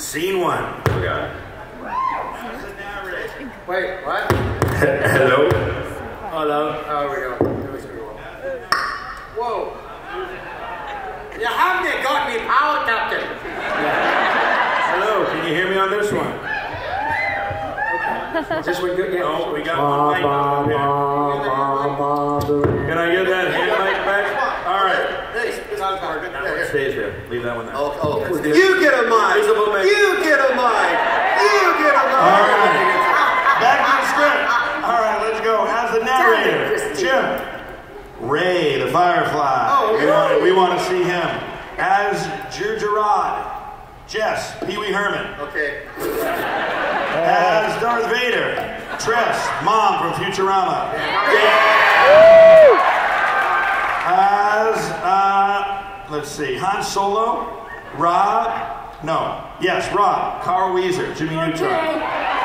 Scene one. Oh, God. Wait, what? Hello? Hello. Oh, here we go. Whoa. You haven't got me power, Captain. Hello, can you hear me on this one? Is this one good? Yeah. Oh, we got one mic up here. Can I get that hand mic back? All right. Stays there. Leave that one there. Oh, you get a mic! You get a mic! You get a mic! All right. Back to the script. All right, let's go. As the narrator, Jim. Ray, the Firefly. Oh, okay. We want to see him. As Gerard, Jess, Pee Wee Herman. Okay. As Darth Vader, Tress, Mom from Futurama. As, let's see, Han Solo, Rob, Carl Weezer, Jimmy Neutron.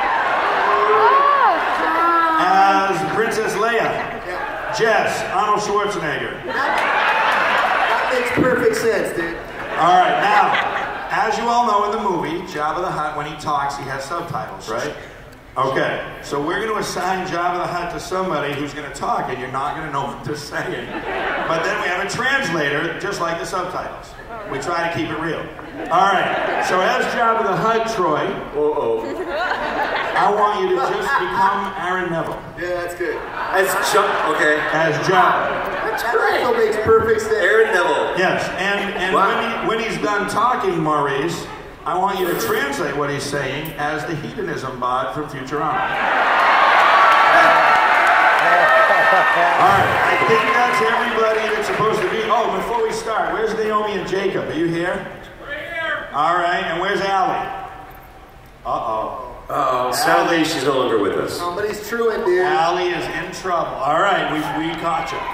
As Princess Leia, Jess, Arnold Schwarzenegger. That makes perfect sense, dude. All right, now, as you all know in the movie, Jabba the Hutt, when he talks, he has subtitles, right? Okay, so we're going to assign Jabba the Hutt to somebody who's going to talk, and you're not going to know what they're saying. But then we have a translator, just like the subtitles. We try to keep it real. All right, so as Jabba the Hutt, Troy, I want you to just become Aaron Neville. Yeah, that's good. As Jabba. That also makes perfect sense. Aaron Neville. Yes, and wow. when he's done talking, Maurice, I want you to translate what he's saying as the hedonism bot from Futurama. All right, I think that's everybody that's supposed to be. Oh, before we start, where's Naomi and Jacob? Are you here? Right here. All right, and where's Allie? Sadly, she's no longer with us. Oh, but he's truant, dude. Allie is in trouble. All right, we caught you.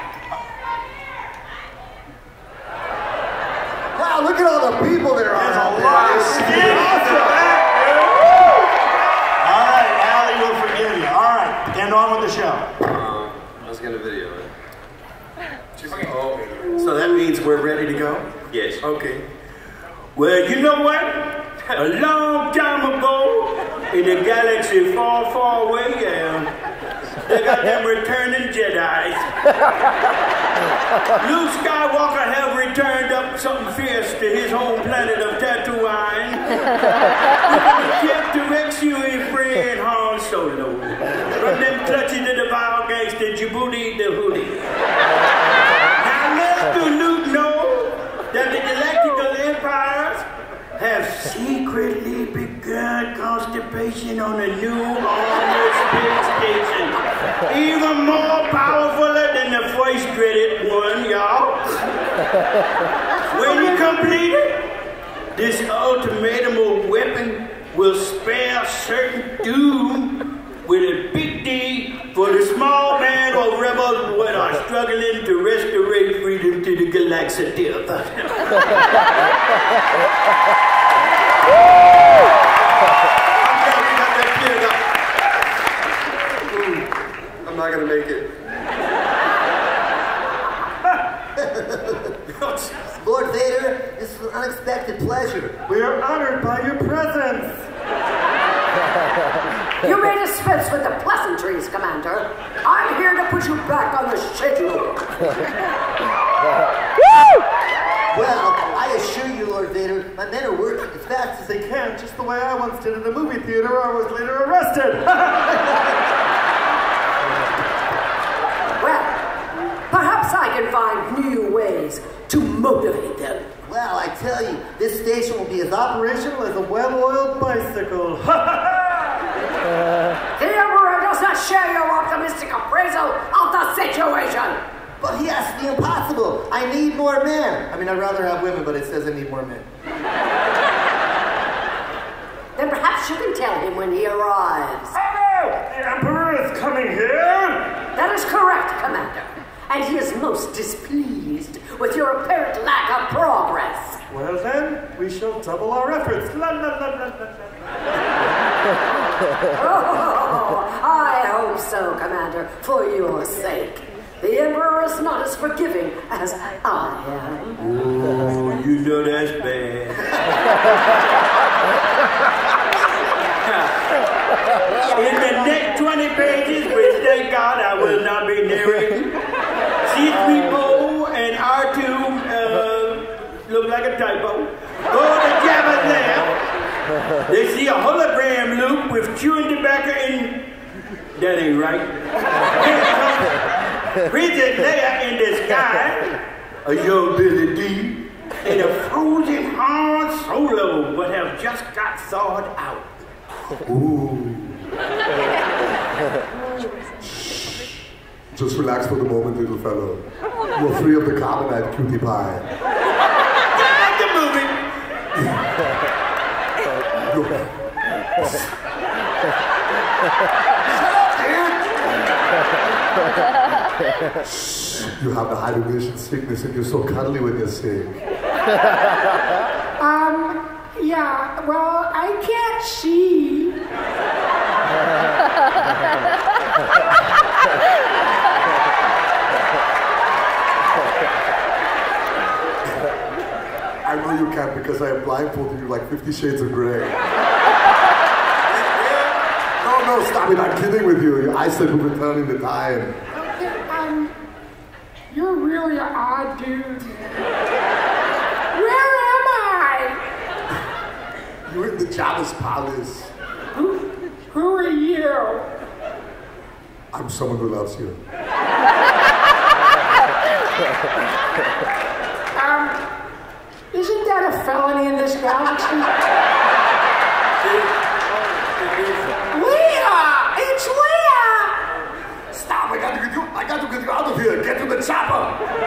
Wow, look at all the people there are. There's a lot of skin in the back, dude. All right, Allie, we'll forgive you. All right, and on with the show. I was going to video it. Okay. Oh, so that means we're ready to go? Yes. Okay. Well, you know what? A long time ago, in a galaxy far, far away, they got them returning Jedis. Luke Skywalker have returned up something fierce to his home planet of Tatooine. Kept to rescue his friend Han Solo from them clutching to the vile gangster Djibouti the Hootie. Now let the Luke know that the Galactical Empires have secretly begun constipation on a new armored space station. Even more powerful than the first dreaded one, y'all. When you complete it, this ultimatum weapon will spare certain doom with a big D for the small band of rebels that are struggling to restore freedom to the galaxy. I'm not going to make it. Lord Vader, this is an unexpected pleasure. We are honored by your presence. You may dispense with the pleasantries, Commander. I'm here to put you back on the schedule. Well, I assure you, Lord Vader, my men are working as fast as they can. Just the way I once did in a movie theater where I was later arrested. Well, perhaps I can find new ways to motivate them. Well, I tell you, this station will be as operational as a well-oiled bicycle. The Emperor does not share your optimistic appraisal of the situation. But he asked the impossible. I need more men. I mean, I'd rather have women, but it says I need more men. Then perhaps you can tell him when he arrives. Hello! The Emperor is coming here? That is correct, Commander. And he is most displeased with your apparent lack of progress. Well then, we shall double our efforts. La la la la la. Oh, I hope so, Commander, for your sake. The Emperor is not as forgiving as I am. Oh, you know that's bad. In the next 20 pages, which thank God I will not be narrating, C-3PO and R2 look like a typo. Go to Jabba's lab. They see a hologram Luke with chewing tobacco and that ain't right. Here comes Princess Leia in the sky, a young Billy D, and a frozen Han Solo, but have just got thawed out. Ooh. Just relax for the moment, little fellow. You're free of the carbonite, cutie pie. Like the movie. You have the hibernation sickness and you're so cuddly when you're sick. Yeah, well, I can't see. I know you can't because I have blindfolded you like 50 Shades of Grey. No, stop it, I'm kidding with you. Your eyesight will return in the time. Okay, you're really an odd dude. Where am I? You're in the Jabba's palace. Who are you? I'm someone who loves you. Isn't that a felony in this galaxy? Leia! It's Leia! Stop, I got to get you out of here. Get to the chopper.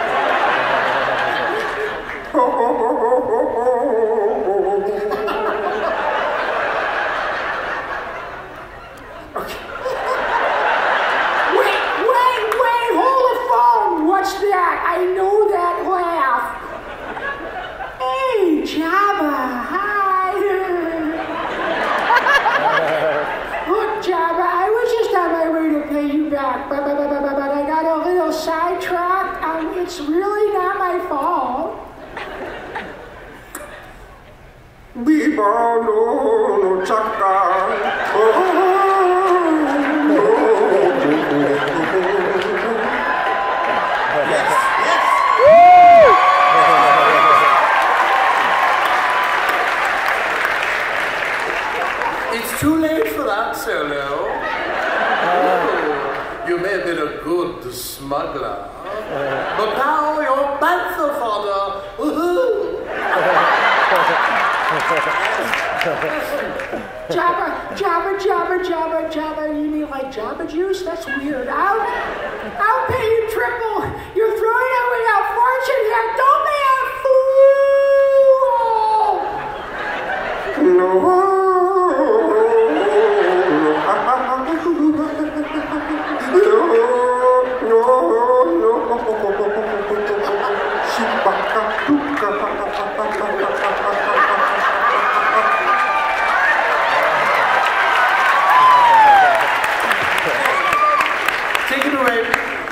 Wait, hold the phone. What's that? I know that laugh. Hey, Jabba, hi. Look, Jabba, I was just on my way to pay you back, but I got a little sidetracked. It's really not my fault. Biba no chaka. It's too late for that, Solo. You may have been a good smuggler, but now you're Panther fodder. Woohoo! Jabba, you mean like Jabba juice? That's weird. I'll pay you triple. You're throwing away a fortune here. Don't be a fool! No. Take it away.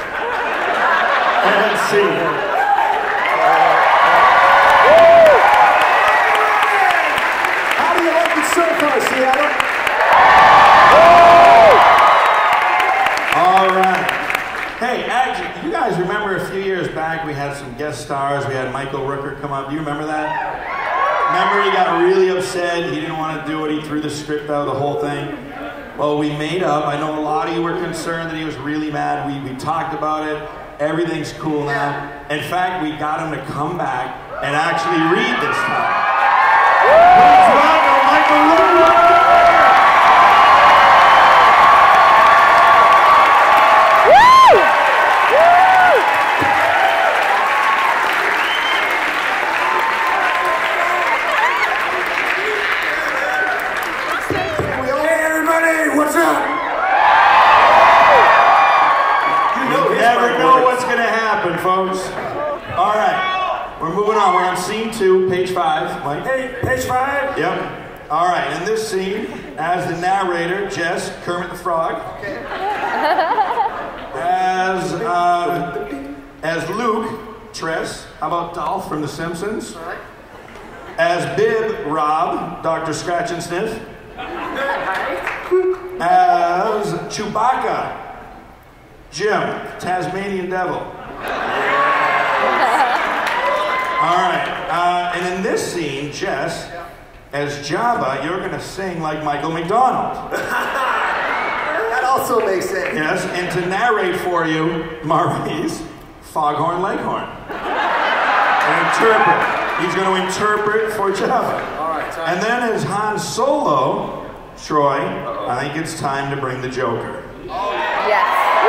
Let's see. How do you like it so far, Seattle? All right. Hey, actually, you guys remember a few years back we had some guest stars. We had Michael Rooker come up. Do you remember that? Remember he got really upset. He didn't want to do it. He threw the script out, the whole thing. Well, we made up. I know a lot of you were concerned that he was really mad. We talked about it. Everything's cool now. In fact, we got him to come back and actually read this time. Please welcome Michael Rooker. What's up? You never know what's going to happen, folks. All right, we're moving on. We're on scene 2, page 5. Mike? Hey, page 5? Yep. All right, in this scene, as the narrator, Jess, Kermit the Frog. As Luke, Tress. How about Dolph from The Simpsons? As Bib, Rob, Dr. Scratch and Sniff. As Chewbacca, Jim, Tasmanian Devil. All right, and in this scene, Jess, as Jabba, you're going to sing like Michael McDonald. That also makes sense. Yes, and to narrate for you, Maurice, Foghorn Leghorn. And interpret. He's going to interpret for Jabba. All right, time. And then as Han Solo, Troy, I think it's time to bring the Joker. Yes.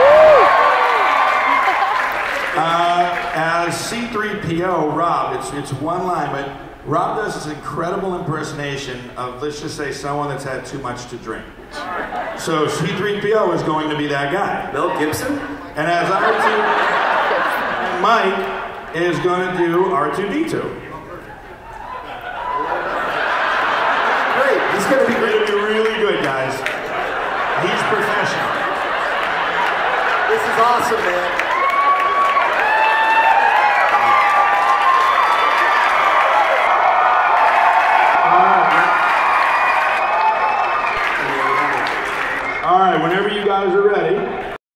As C-3PO, Rob, it's one line, but Rob does this incredible impersonation of, let's just say, someone that's had too much to drink. So C-3PO is going to be that guy. Mel Gibson? And as R2, Mike is going to do R2-D2. Great. He's going to be great. He's going to be really good, guys. He's professional. This is awesome, man. All right, whenever you guys are ready,